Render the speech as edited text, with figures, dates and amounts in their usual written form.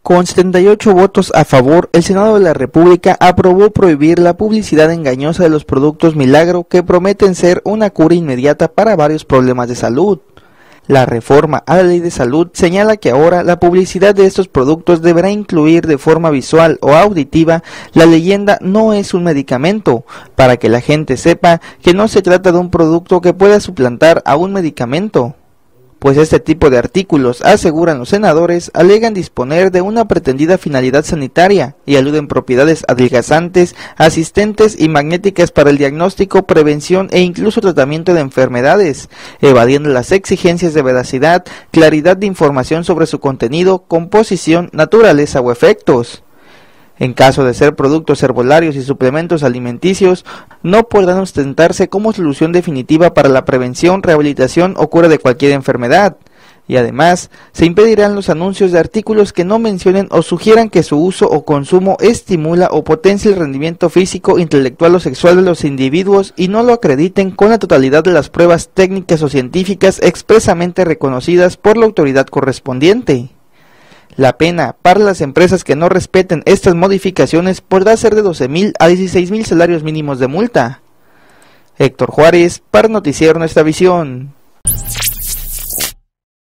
Con 78 votos a favor, el Senado de la República aprobó prohibir la publicidad engañosa de los productos Milagro que prometen ser una cura inmediata para varios problemas de salud. La reforma a la Ley de Salud señala que ahora la publicidad de estos productos deberá incluir de forma visual o auditiva la leyenda "no es un medicamento", para que la gente sepa que no se trata de un producto que pueda suplantar a un medicamento. Pues este tipo de artículos, aseguran los senadores, alegan disponer de una pretendida finalidad sanitaria y aluden propiedades adelgazantes, asistentes y magnéticas para el diagnóstico, prevención e incluso tratamiento de enfermedades, evadiendo las exigencias de veracidad, claridad de información sobre su contenido, composición, naturaleza o efectos. En caso de ser productos herbolarios y suplementos alimenticios, no podrán ostentarse como solución definitiva para la prevención, rehabilitación o cura de cualquier enfermedad. Y además, se impedirán los anuncios de artículos que no mencionen o sugieran que su uso o consumo estimula o potencia el rendimiento físico, intelectual o sexual de los individuos y no lo acrediten con la totalidad de las pruebas técnicas o científicas expresamente reconocidas por la autoridad correspondiente. La pena para las empresas que no respeten estas modificaciones podrá ser de 12,000 a 16,000 salarios mínimos de multa. Héctor Juárez, para Noticiero Nuestra Visión.